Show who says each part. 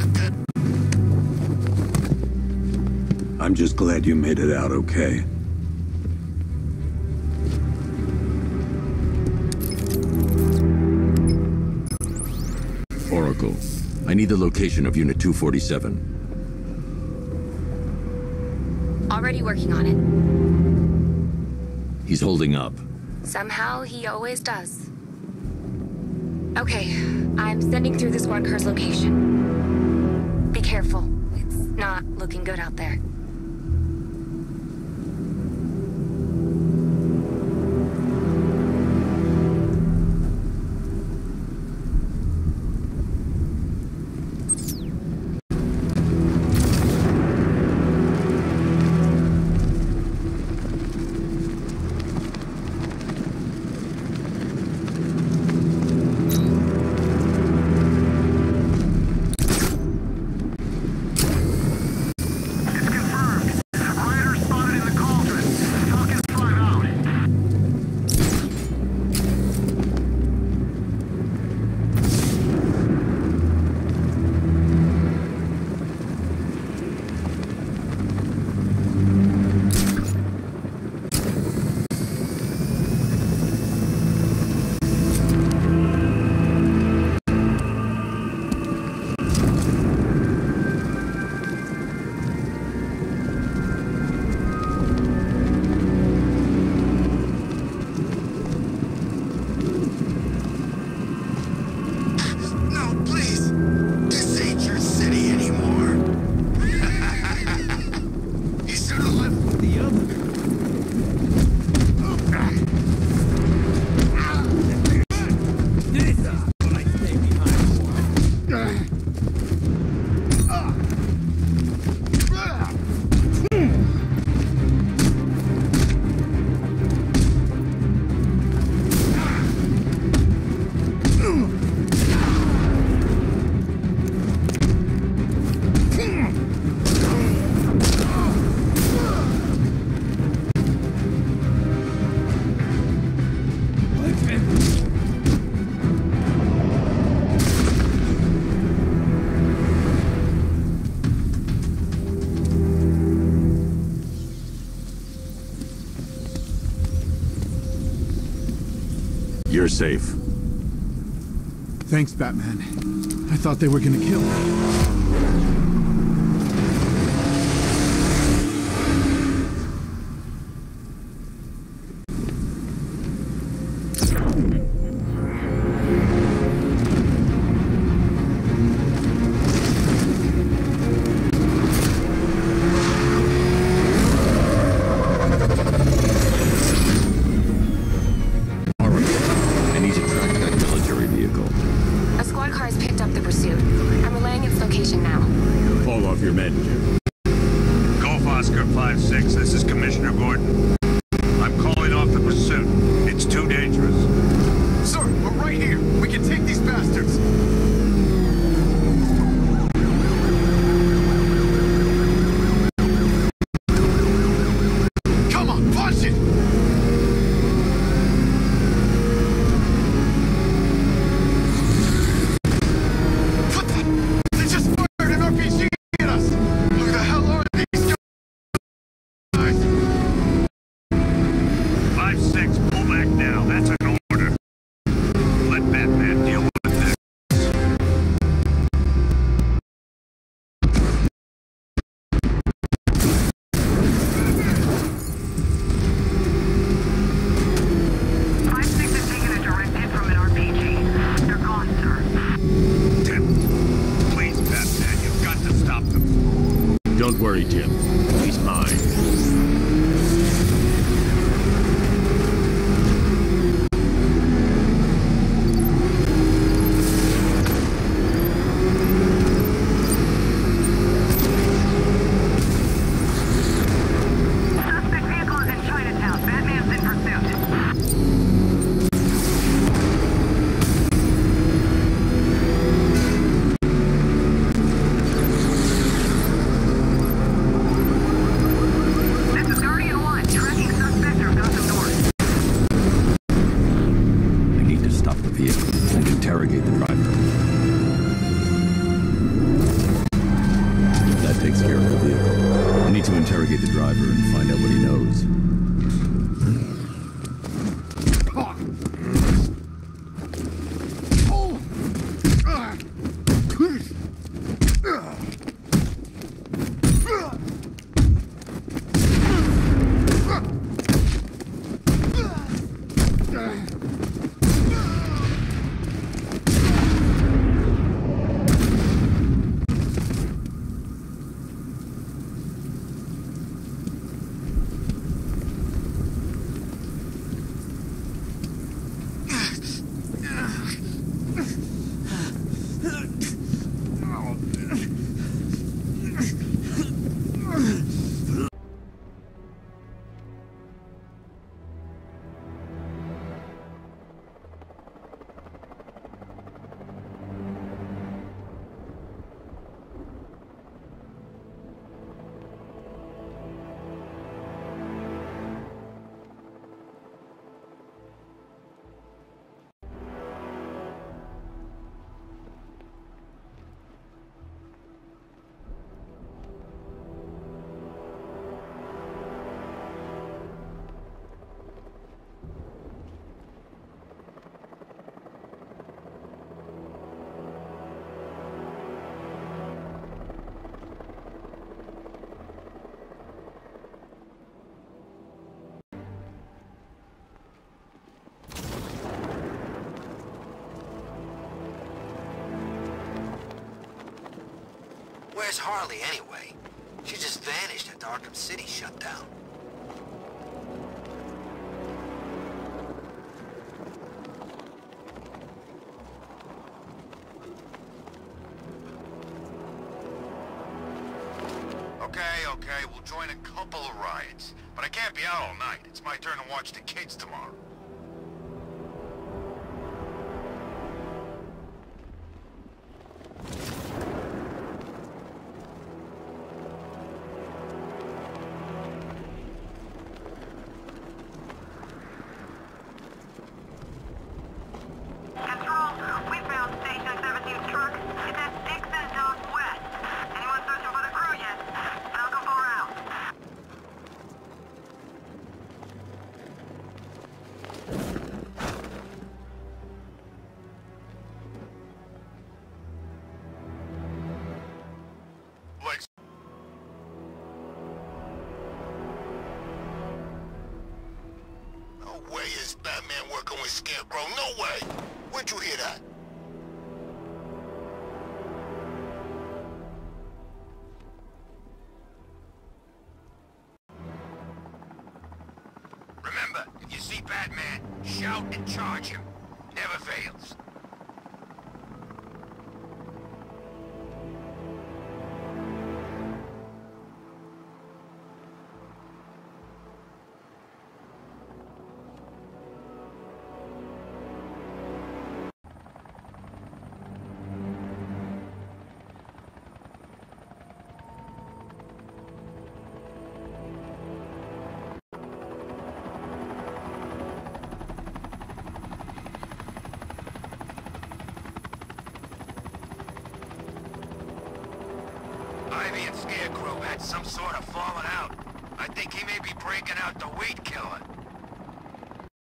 Speaker 1: I'm just glad you made it out okay.
Speaker 2: Oracle, I need the location of Unit 247.
Speaker 3: Already working on it.
Speaker 2: He's holding up.
Speaker 3: Somehow, he always does. Okay, I'm sending through the squad car's location. Be careful. It's not looking good out there.
Speaker 2: You're safe.
Speaker 4: Thanks, Batman. I thought they were gonna kill me.
Speaker 2: Don't worry, Tim. He's mine.
Speaker 5: Where's Harley, anyway? She just vanished after Arkham City shut down.
Speaker 6: Okay, we'll join a couple of riots. But I can't be out all night. It's my turn to watch the kids tomorrow. No way is Batman working with Scarecrow. No way! Where'd you hear that? Remember, if you see Batman, shout and charge him. Never fails. Ivy and Scarecrow had some sort of falling out. I think he may be breaking out the Weed Killer.